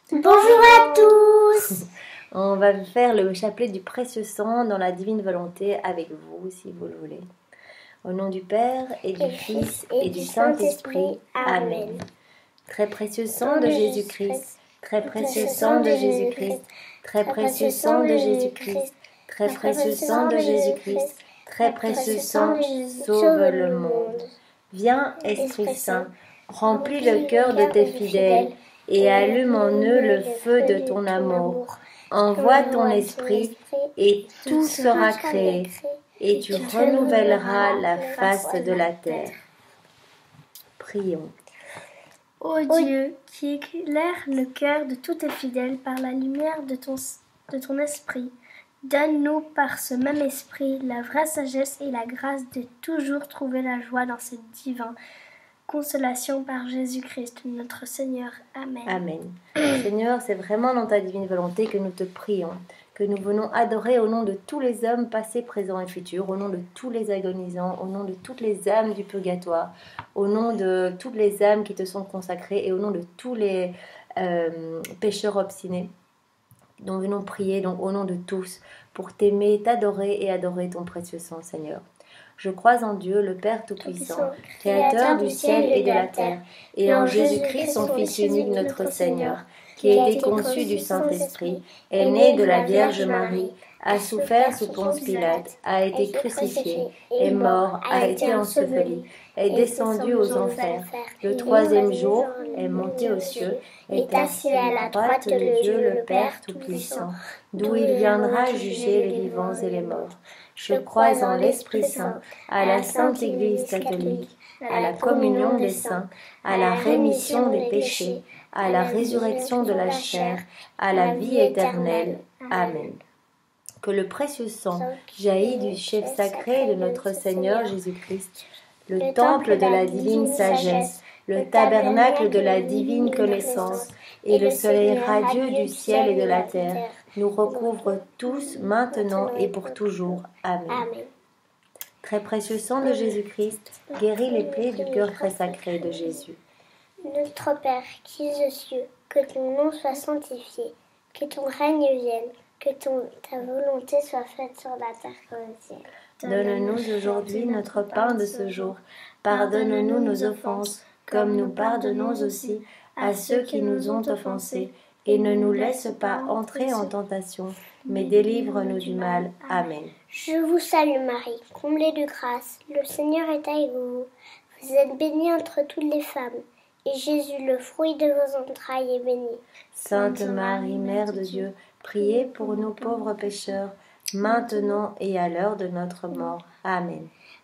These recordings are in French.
Bonjour à tous. On va faire le chapelet du précieux sang dans la divine volonté avec vous, si vous le voulez. Au nom du Père et du Fils et du Saint-Esprit. Amen. Très précieux sang de Jésus-Christ, très précieux sang de Jésus-Christ, très précieux sang de Jésus-Christ, très précieux sang de Jésus-Christ, très précieux sang, sauve le monde. Viens, Esprit Saint, remplis le cœur de tes fidèles et allume en eux le feu de ton amour. Envoie ton esprit et tout sera créé, et tu renouvelleras la face de la terre. Prions. Ô Dieu, qui éclaire le cœur de tous tes fidèles par la lumière de ton esprit, donne-nous par ce même esprit la vraie sagesse et la grâce de toujours trouver la joie dans cette divine consolation par Jésus-Christ, notre Seigneur. Amen. Amen. Seigneur, c'est vraiment dans ta divine volonté que nous te prions, que nous venons adorer au nom de tous les hommes passés, présents et futurs, au nom de tous les agonisants, au nom de toutes les âmes du purgatoire, au nom de toutes les âmes qui te sont consacrées et au nom de tous les pécheurs obstinés. Nous venons prier donc au nom de tous pour t'aimer, t'adorer et adorer ton précieux sang, Seigneur. Je crois en Dieu, le Père Tout-Puissant, Créateur du ciel et de la terre, et en Jésus-Christ, son Fils unique, notre Seigneur, qui a été conçu du Saint-Esprit, est né de la Vierge Marie, a souffert sous Ponce Pilate, a été crucifié, est mort, a été enseveli, est descendu aux enfers. Le troisième jour, est monté aux cieux, est assis à la droite de Dieu, le Père Tout-Puissant, d'où il viendra juger les vivants et les morts. Je crois en l'Esprit Saint, à la Sainte Église catholique, à la communion des saints, à la rémission des péchés, à la résurrection de la chair, à la vie éternelle. Amen. Que le précieux sang jaillit du chef sacré de notre Seigneur Jésus-Christ, le temple de la divine sagesse, le tabernacle de la divine connaissance et le soleil radieux du ciel et de la terre nous recouvrent tous maintenant et pour toujours. Amen. Amen. Très précieux sang de Jésus-Christ, guéris les plaies du cœur très sacré de Jésus. Notre Père qui es aux cieux, que ton nom soit sanctifié, que ton règne vienne, que ta volonté soit faite sur la terre comme au ciel. Donne-nous aujourd'hui notre pain de ce jour. Pardonne-nous nos offenses, comme nous pardonnons aussi à ceux qui nous ont offensés. Et ne nous laisse pas entrer en tentation, mais délivre-nous du mal. Amen. Je vous salue Marie, comblée de grâce, le Seigneur est avec vous. Vous êtes bénie entre toutes les femmes, et Jésus, le fruit de vos entrailles, est béni. Sainte Marie, Mère de Dieu, priez pour nous pauvres pécheurs, maintenant et à l'heure de notre mort. Amen.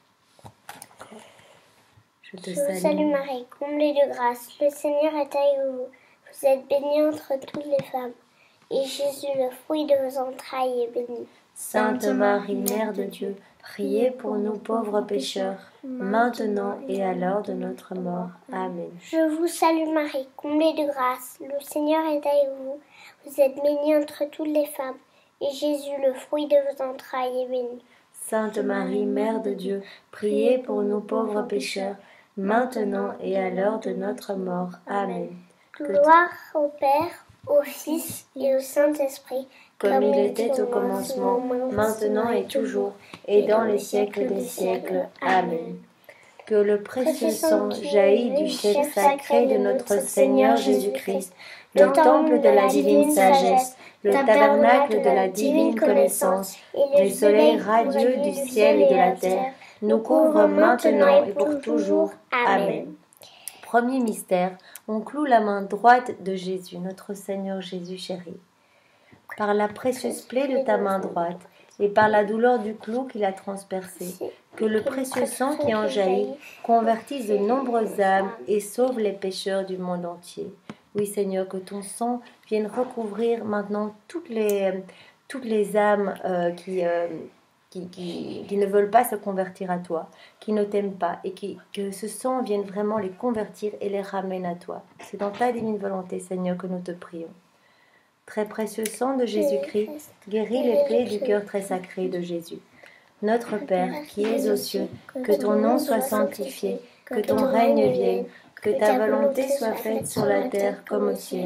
Je te Je vous salue Marie, comblée de grâce, le Seigneur est avec vous. Vous êtes bénie entre toutes les femmes, et Jésus, le fruit de vos entrailles, est béni. Sainte Marie, Mère de Dieu, priez pour nous pauvres pécheurs, maintenant et à l'heure de notre mort. Amen. Je vous salue Marie, comblée de grâce, le Seigneur est avec vous. Vous êtes bénie entre toutes les femmes, et Jésus, le fruit de vos entrailles, est béni. Sainte Marie, Mère de Dieu, priez pour nous pauvres pécheurs, maintenant et à l'heure de notre mort. Amen. Gloire au Père, au Fils et au Saint-Esprit, comme il était au commencement, maintenant et toujours, et dans les siècles des siècles. Amen. Que le précieux sang jaillit du chef sacré de notre Seigneur Jésus-Christ, le temple de la divine sagesse, le tabernacle de la divine connaissance, et le soleil radieux du ciel et de la terre, nous couvre maintenant et pour toujours. Amen. Premier mystère, on cloue la main droite de Jésus, notre Seigneur Jésus chéri. Par la précieuse plaie de ta main droite et par la douleur du clou qui l'a transpercé, que le précieux sang qui en jaillit convertisse de nombreuses âmes et sauve les pécheurs du monde entier. Oui Seigneur, que ton sang vienne recouvrir maintenant toutes les âmes qui ne veulent pas se convertir à toi, qui ne t'aiment pas, et que ce sang vienne vraiment les convertir et les ramène à toi. C'est dans ta divine volonté, Seigneur, que nous te prions. Très précieux sang de Jésus-Christ, guéris les plaies du cœur très sacré de Jésus. Notre Père, qui es aux cieux, que ton nom soit sanctifié, que ton règne vienne, que ta volonté soit faite sur la terre comme au ciel.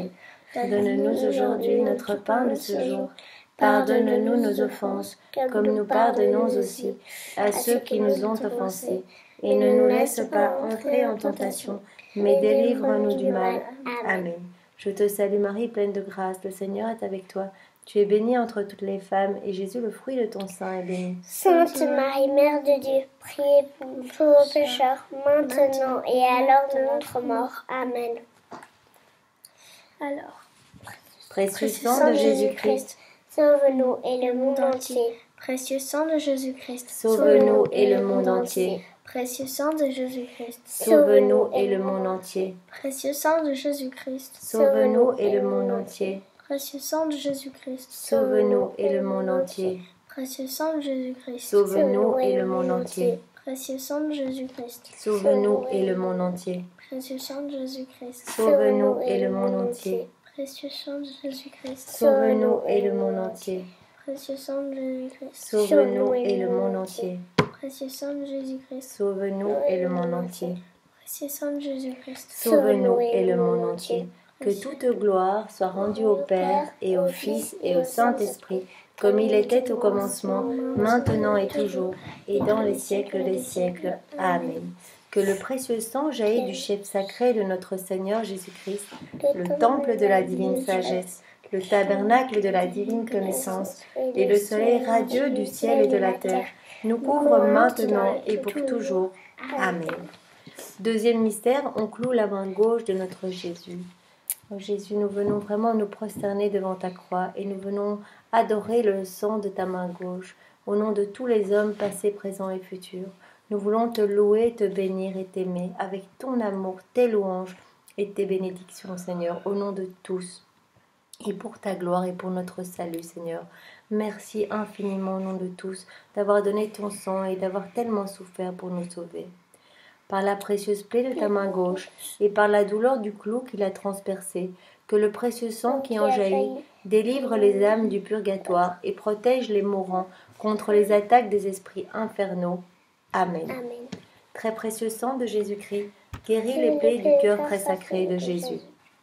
Donne-nous aujourd'hui notre pain de ce jour. Pardonne-nous nos offenses, comme nous pardonnons aussi à ceux qui nous ont offensés. Et ne nous laisse pas entrer en tentation, mais délivre-nous du mal. Amen. Je te salue Marie, pleine de grâce, le Seigneur est avec toi. Tu es bénie entre toutes les femmes, et Jésus, le fruit de ton sein, est béni. Sainte Marie, Mère de Dieu, priez pour nous pauvres pécheurs, maintenant et à l'heure de notre mort. Amen. Alors, Précieux sang de Jésus-Christ, sauve-nous et le monde entier. précieux sang de Jésus-Christ, sauve-nous et le monde entier. précieux sang de Jésus-Christ, Sauve-nous et le monde entier. précieux sang de Jésus-Christ, Sauve-nous et le monde entier. précieux sang de Jésus-Christ, Sauve-nous et le monde entier. précieux sang de Jésus-Christ, Sauve-nous et le monde entier. précieux sang de Jésus-Christ, Sauve-nous et le monde entier. précieux sang de Jésus-Christ, Sauve-nous et le monde entier. précieux sang de Jésus-Christ, Sauve-nous et le monde entier. précieux sang de Jésus-Christ, Sauve-nous et le monde entier. précieux sang de Jésus-Christ, Sauve-nous et le monde entier. précieux sang de Jésus-Christ, Sauve-nous et le monde entier. Que toute gloire soit rendue au Père et au Fils et au Saint-Esprit, comme il était au commencement, maintenant et toujours, et dans les siècles des siècles. Amen. Que le précieux sang jaillit du chef sacré de notre Seigneur Jésus-Christ, le temple de la divine sagesse, le tabernacle de la divine connaissance, et le soleil radieux du ciel et de la terre, nous couvre maintenant et pour toujours. Amen. Deuxième mystère, on cloue la main gauche de notre Jésus. Oh Jésus, nous venons vraiment nous prosterner devant ta croix et nous venons adorer le sang de ta main gauche. Au nom de tous les hommes passés, présents et futurs, nous voulons te louer, te bénir et t'aimer avec ton amour, tes louanges et tes bénédictions, Seigneur, au nom de tous. Et pour ta gloire et pour notre salut, Seigneur. Merci infiniment au nom de tous d'avoir donné ton sang et d'avoir tellement souffert pour nous sauver. Par la précieuse plaie de ta main gauche et par la douleur du clou qui l'a transpercé, que le précieux sang qui en jaillit délivre les âmes du purgatoire et protège les mourants contre les attaques des esprits infernaux. Amen. Amen. Très précieux sang de Jésus-Christ, guéris les plaies du cœur très sacré de Jésus.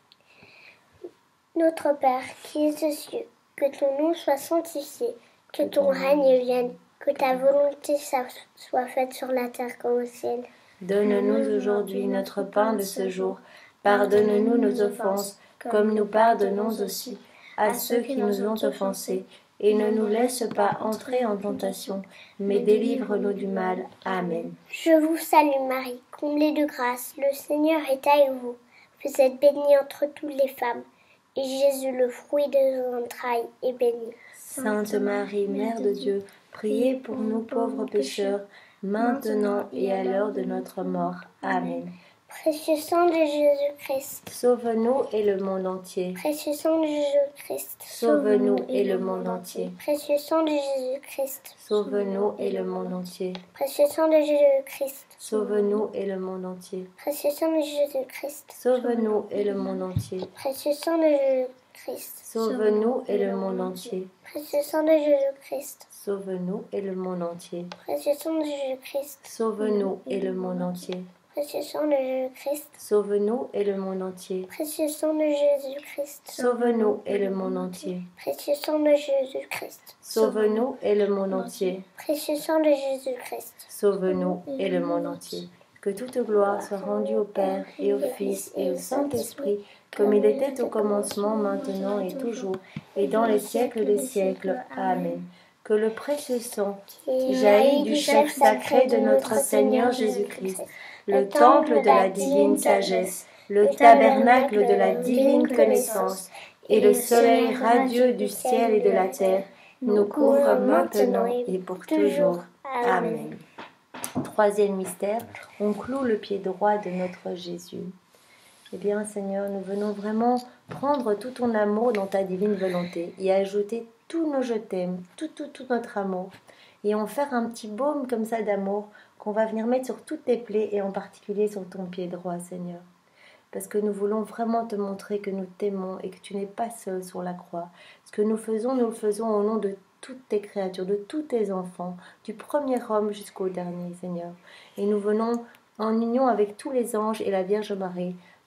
Notre Père qui es aux cieux, que ton nom soit sanctifié, que ton règne vienne, que ta volonté soit faite sur la terre comme au ciel. Donne-nous aujourd'hui notre pain de ce jour. Pardonne-nous nos offenses, comme nous pardonnons aussi à ceux qui nous ont offensés. Et ne nous laisse pas entrer en tentation, mais délivre-nous du mal. Amen. Je vous salue Marie, comblée de grâce, le Seigneur est avec vous. Vous êtes bénie entre toutes les femmes, et Jésus, le fruit de vos entrailles, est béni. Sainte Marie, Mère de Dieu, priez pour nous pauvres pécheurs, maintenant et à l'heure de notre mort. Amen. Précieux sang de Jésus-Christ, Sauve-nous et le monde entier. précieux sang de Jésus-Christ, Sauve-nous et le monde entier. précieux sang de Jésus-Christ, Sauve-nous et le monde entier. précieux sang de Jésus-Christ, Sauve-nous et le monde entier. précieux sang de Jésus-Christ, Sauve-nous et le monde entier. précieux sang de Jésus-Christ, Sauve-nous et le monde entier. précieux sang de Jésus-Christ, Sauve-nous et le monde entier. précieux sang de Jésus-Christ, Sauve-nous et le monde entier. précieux sang de Jésus-Christ, Sauve-nous et le monde entier. précieux sang de Jésus-Christ, Sauve-nous et le monde entier. précieux sang de Jésus-Christ, Sauve-nous et le monde entier. précieux sang de Jésus-Christ, Sauve-nous et le monde entier. Que toute gloire soit rendue au Père et au Fils et au Saint-Esprit, comme il était au commencement, maintenant et toujours, et dans les siècles des siècles. Amen. Que le précieux sang jaillit du chef sacré de notre Seigneur Jésus-Christ, le temple de la divine sagesse, le tabernacle de la divine connaissance, et le soleil radieux du ciel et de la terre, nous couvre maintenant et pour toujours. Amen. Troisième mystère, on cloue le pied droit de notre Jésus. Eh bien, Seigneur, nous venons vraiment prendre tout ton amour dans ta divine volonté et ajouter tous nos je t'aime, tout notre amour, et en faire un petit baume comme ça d'amour qu'on va venir mettre sur toutes tes plaies et en particulier sur ton pied droit, Seigneur. Parce que nous voulons vraiment te montrer que nous t'aimons et que tu n'es pas seul sur la croix. Ce que nous le faisons au nom de toutes tes créatures, de tous tes enfants, du premier homme jusqu'au dernier, Seigneur. Et nous venons en union avec tous les anges et la Vierge Marie,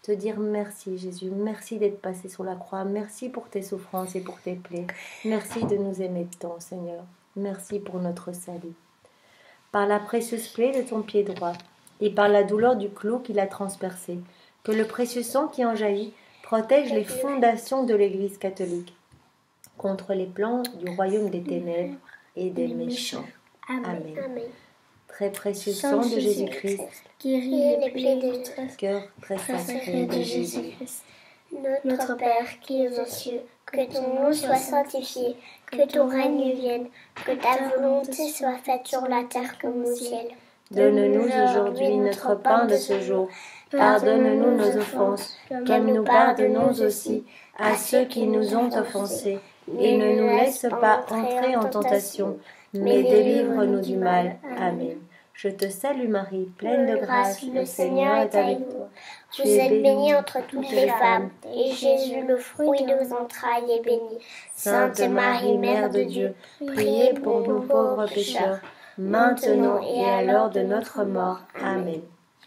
te dire merci Jésus, merci d'être passé sur la croix, merci pour tes souffrances et pour tes plaies, merci de nous aimer tant Seigneur, merci pour notre salut. Par la précieuse plaie de ton pied droit et par la douleur du clou qui l'a transpercé, que le précieux sang qui en jaillit protège les fondations de l'Église catholique contre les plans du royaume des ténèbres et des méchants. Amen. Amen. Très précieux sang de Jésus-Christ, guéris les plaies de notre cœur très sacré de Jésus. Notre Père qui es aux cieux, que ton nom soit sanctifié, que ton règne vienne, que ta volonté soit faite sur la terre comme au ciel. Donne-nous aujourd'hui notre pain de ce jour. Pardonne-nous nos offenses, comme nous pardonnons aussi à ceux qui nous ont offensés. Et ne nous laisse pas entrer en tentation, mais délivre-nous du mal. Amen. Je te salue Marie, pleine de grâce, le Seigneur est avec toi. Vous êtes bénie entre toutes les femmes, et Jésus, le fruit de vos entrailles, est béni. Sainte Marie, Mère de Dieu, priez pour nous pauvres pécheurs, maintenant et à l'heure de notre mort. Amen.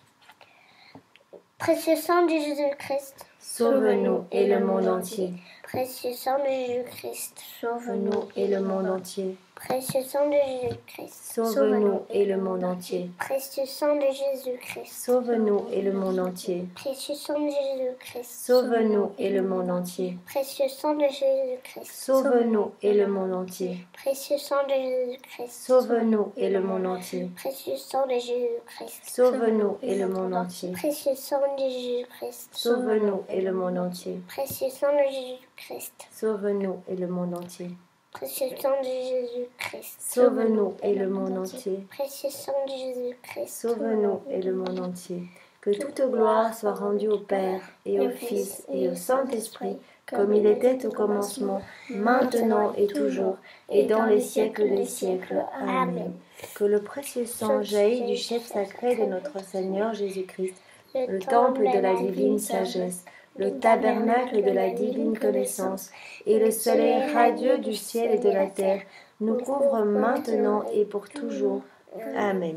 Précieux sang de Jésus-Christ, Sauve-nous et le monde entier. précieux sang de Jésus-Christ, Sauve-nous et le monde entier. précieux sang de Jésus-Christ, Sauve-nous et le monde entier. précieux sang de Jésus-Christ, Sauve-nous et le monde entier. précieux sang de Jésus-Christ, Sauve-nous et le monde entier. précieux sang de Jésus-Christ, Sauve-nous et le monde entier. précieux sang de Jésus-Christ, Sauve-nous et le monde entier. précieux sang de Jésus-Christ, Sauve-nous et le monde entier. précieux sang de Jésus-Christ, Sauve-nous et le monde entier. précieux sang de Jésus-Christ, Sauve-nous et le monde entier. précieux sang de Jésus-Christ, Sauve-nous et le monde entier. précieux sang de Jésus-Christ, Sauve-nous et le monde entier. Que toute gloire soit rendue au Père et au Fils et au Saint-Esprit, comme il était au commencement, maintenant et toujours, et dans les siècles des siècles. Amen. Que le précieux sang jaillisse du chef sacré de notre Seigneur Jésus-Christ, le temple de la divine sagesse, le tabernacle de la divine connaissance, et le soleil radieux du ciel et de la terre, nous couvre maintenant et pour toujours. Amen.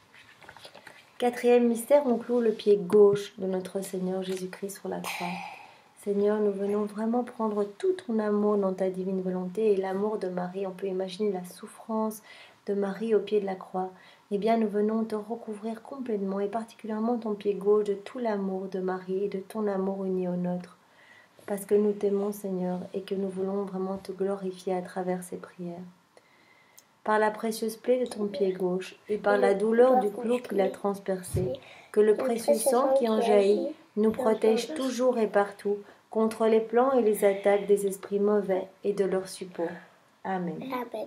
Quatrième mystère, on cloue le pied gauche de notre Seigneur Jésus-Christ sur la croix. Seigneur, nous venons vraiment prendre tout ton amour dans ta divine volonté et l'amour de Marie. On peut imaginer la souffrance de Marie au pied de la croix. Eh bien, nous venons te recouvrir complètement et particulièrement ton pied gauche de tout l'amour de Marie et de ton amour uni au nôtre. Parce que nous t'aimons, Seigneur, et que nous voulons vraiment te glorifier à travers ces prières. Par la précieuse plaie de ton pied gauche et par la douleur du clou qui l'a transpercé, que le précieux sang qui en jaillit nous protège toujours et partout contre les plans et les attaques des esprits mauvais et de leurs suppôts. Amen. Amen.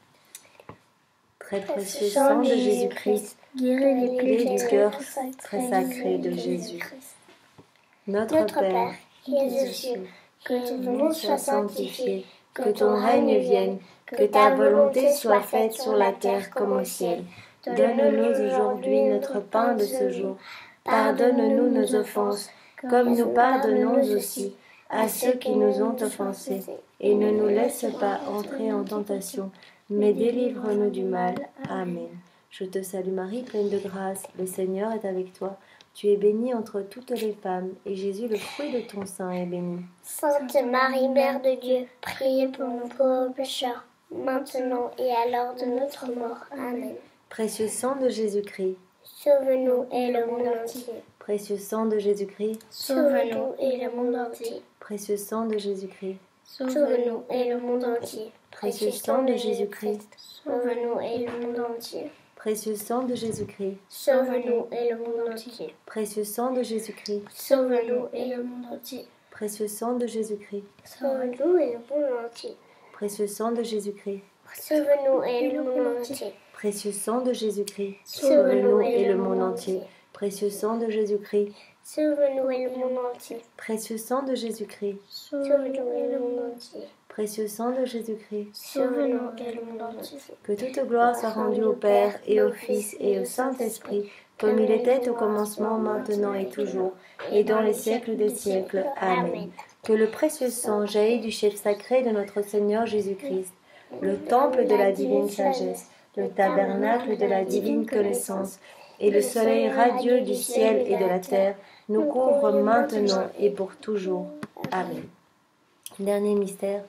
Très précieux sang de Jésus-Christ, guéris les plaies plaie du cœur très sacré de Jésus. Notre Père, qui es aux cieux, que ton nom soit sanctifié, que ton règne vienne, que ta volonté soit faite sur la terre comme au ciel. Donne-nous aujourd'hui notre pain de ce jour. Pardonne-nous nos offenses, comme nous pardonnons aussi à ceux qui nous ont offensés. Et ne nous laisse pas entrer en tentation, mais délivre-nous du mal. Amen. Je te salue Marie, pleine de grâce, le Seigneur est avec toi. Tu es bénie entre toutes les femmes, et Jésus, le fruit de ton sein, est béni. Sainte Marie, Mère de Dieu, priez pour nous pauvres pécheurs, maintenant et à l'heure de notre mort. Amen. Précieux sang de Jésus-Christ, Sauve-nous et le monde entier. précieux sang de Jésus-Christ, Sauve-nous et le monde entier. précieux sang de Jésus-Christ, Sauve-nous et le monde entier. précieux sang de Jésus-Christ, Sauve-nous et le monde entier. précieux sang de Jésus-Christ, Sauve-nous et le monde entier. précieux sang de Jésus-Christ, Sauve-nous et le monde entier. précieux sang de Jésus-Christ, Sauve-nous et le monde entier. précieux sang de Jésus-Christ, Sauve-nous et le monde entier. précieux sang de Jésus-Christ, Sauve-nous et le monde entier, précieux sang de Jésus-Christ, Sauve-nous et le monde entier. précieux sang de Jésus-Christ, Sauve-nous et le monde entier. précieux sang de Jésus-Christ. Sauve-nous et le monde entier. Que toute gloire soit rendue au Père et au Fils et au Saint-Esprit, comme il était au commencement, maintenant et toujours, et dans les siècles des siècles. Amen. Que le précieux sang jaillisse du chef sacré de notre Seigneur Jésus-Christ, le temple de la divine sagesse, le tabernacle de la divine connaissance, et le soleil radieux du ciel et de la terre nous couvre maintenant et pour toujours. Amen. Dernier mystère,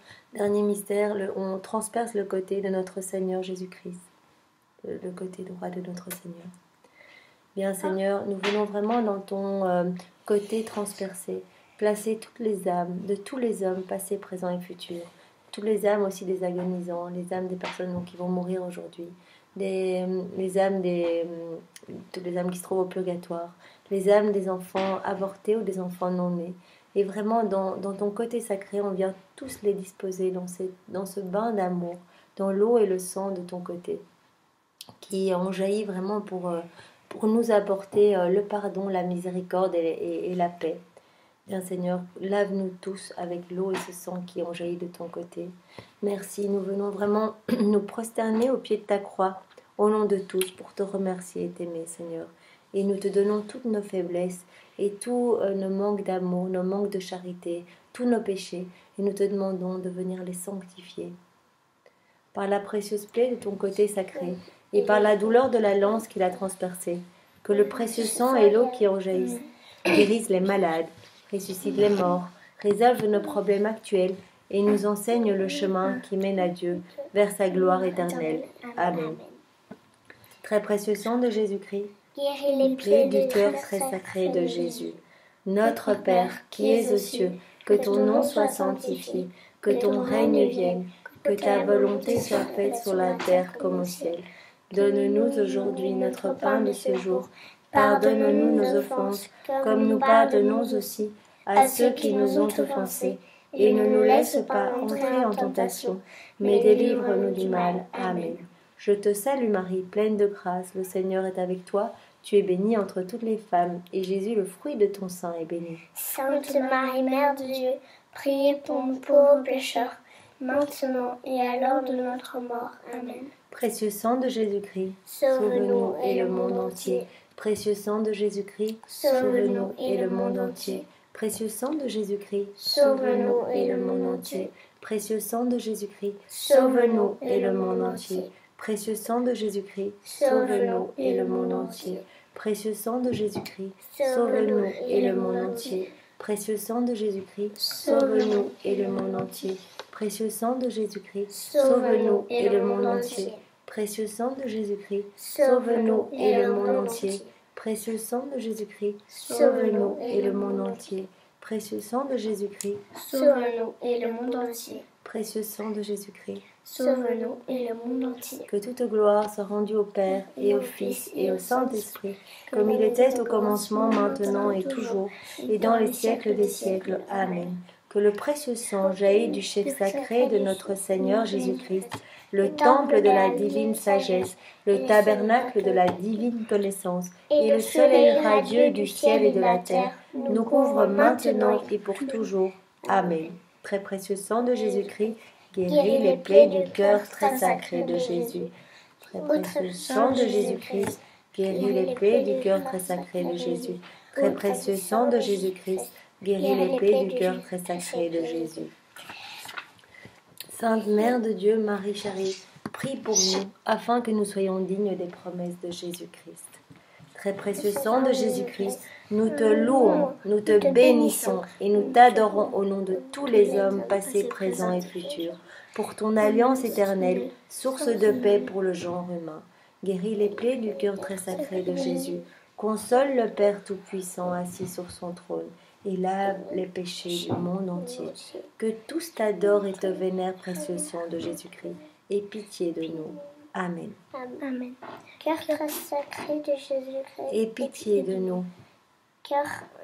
on transperce le côté de notre Seigneur Jésus-Christ, le côté droit de notre Seigneur. Bien Seigneur, nous voulons vraiment dans ton côté transpercé, placer toutes les âmes de tous les hommes passés, présents et futurs, toutes les âmes aussi des agonisants, les âmes des personnes qui vont mourir aujourd'hui, les âmes toutes les âmes qui se trouvent au purgatoire, les âmes des enfants avortés ou des enfants non nés. Et vraiment, dans ton côté sacré, on vient tous les disposer dans ce bain d'amour, dans l'eau et le sang de ton côté, qui ont jailli vraiment pour nous apporter le pardon, la miséricorde et la paix. Bien Seigneur, lave-nous tous avec l'eau et ce sang qui ont jailli de ton côté. Merci, nous venons vraiment nous prosterner au pied de ta croix, au nom de tous, pour te remercier et t'aimer, Seigneur. Et nous te donnons toutes nos faiblesses et tous nos manques d'amour, nos manques de charité, tous nos péchés, et nous te demandons de venir les sanctifier. Par la précieuse plaie de ton côté sacré, et par la douleur de la lance qui l'a transpercée, que le précieux sang et l'eau qui en jaillissent guérissent les malades, ressuscitent les morts, résolvent nos problèmes actuels et nous enseignent le chemin qui mène à Dieu vers sa gloire éternelle. Amen. Très précieux sang de Jésus-Christ, Guéris les plaies du cœur très sacré de Jésus. Notre Père qui es aux cieux, que ton nom soit sanctifié, que ton règne vienne, que ta volonté soit faite sur la terre comme au ciel. Donne-nous aujourd'hui notre pain de ce jour. Pardonne-nous nos offenses, comme nous pardonnons aussi à ceux qui nous ont offensés. Et ne nous laisse pas entrer en tentation, mais délivre-nous du mal. Amen. Je te salue Marie, pleine de grâce, le Seigneur est avec toi. Tu es bénie entre toutes les femmes, et Jésus, le fruit de ton sein, est béni. Sainte Marie, Mère de Dieu, priez pour nous pauvres pécheurs, maintenant et à l'heure de notre mort. Amen. Précieux sang de Jésus-Christ, Sauve-nous et le monde entier. Précieux sang de Jésus-Christ, sauve-nous et le monde entier. Précieux sang de Jésus-Christ, sauve-nous et le monde entier. Précieux sang de Jésus-Christ, sauve-nous et le monde entier. Précieux sang de Jésus-Christ, sauve-nous et le monde entier. Précieux sang de Jésus-Christ, sauve-nous et le monde entier. Précieux sang de Jésus-Christ, sauve-nous et le monde entier. Précieux sang de Jésus-Christ, sauve-nous et le monde entier. Précieux sang de Jésus-Christ, sauve-nous et le monde entier. Précieux sang de Jésus-Christ, sauve-nous et le monde entier. Précieux sang de Jésus-Christ, sauve-nous et le monde entier. Précieux sang de Jésus-Christ, sauve-nous et le monde entier. que toute gloire soit rendue au Père et au Fils et au Saint-Esprit, comme il était au commencement, maintenant et toujours, et dans les siècles des siècles. Amen. Que le précieux sang jaillit du chef sacré de notre Seigneur Jésus-Christ, le temple de la divine sagesse, le tabernacle de la divine connaissance, et le soleil radieux du ciel et de la terre, nous couvre maintenant et pour toujours. Amen. Très précieux sang de Jésus-Christ, guéris les plaies du cœur très sacré de Jésus. Très précieux sang de Jésus-Christ, guéris les plaies du cœur très sacré de Jésus. Très précieux sang de Jésus-Christ, guéris les plaies du cœur très sacré de Jésus. Sainte Mère de Dieu, Marie chérie, prie pour nous, afin que nous soyons dignes des promesses de Jésus-Christ. Très précieux sang de Jésus-Christ, nous te louons, nous te bénissons et nous t'adorons au nom de tous les hommes passés, présents et futurs, pour ton alliance éternelle, source de paix pour le genre humain. Guéris les plaies du cœur très sacré de Jésus, console le Père Tout-Puissant assis sur son trône, et lave les péchés du monde entier. Que tous t'adorent et te vénèrent, précieux sang de Jésus-Christ. Aie pitié de nous. Amen. Amen. Cœur très sacré de Jésus-Christ. Aie pitié de nous. Cœur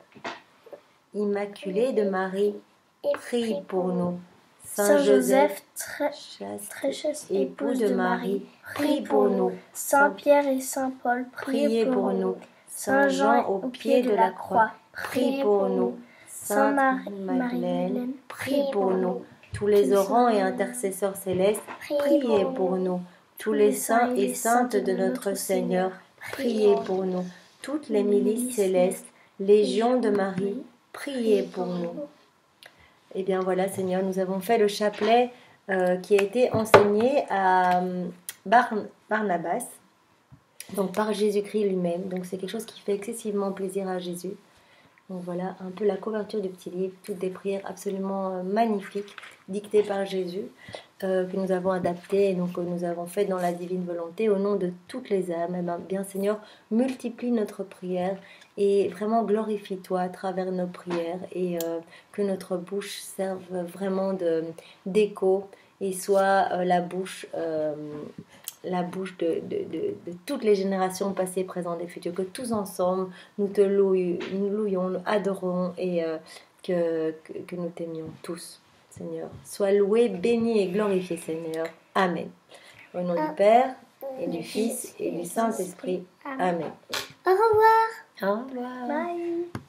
Immaculé de Marie, prie pour nous. Saint Joseph, très chaste époux de Marie, prie pour nous. Saint Pierre et Saint Paul, Priez pour nous. Saint Jean au pied de la croix, prie pour nous. Sainte Marie-Madeleine, prie pour nous. Tous les orants et intercesseurs célestes, priez pour nous. Tous les saints et saintes de notre Seigneur, priez pour nous. Toutes les milices célestes, légions de Marie, priez pour nous. Eh bien voilà, Seigneur, nous avons fait le chapelet qui a été enseigné à Barnabas. Donc par Jésus-Christ lui-même. Donc c'est quelque chose qui fait excessivement plaisir à Jésus. Donc voilà un peu la couverture du petit livre, toutes des prières absolument magnifiques, dictées par Jésus, que nous avons adaptées et donc que nous avons faites dans la divine volonté au nom de toutes les âmes. Et bien Seigneur, multiplie notre prière et vraiment glorifie-toi à travers nos prières et que notre bouche serve vraiment d'écho et soit la bouche de toutes les générations passées, présentes et futures, que tous ensemble nous te louions, nous adorons et que nous t'aimions tous, Seigneur. Sois loué, béni et glorifié, Seigneur. Amen. Au nom du Père et du Fils et du Saint-Esprit. Amen. Au revoir. Au revoir. Bye.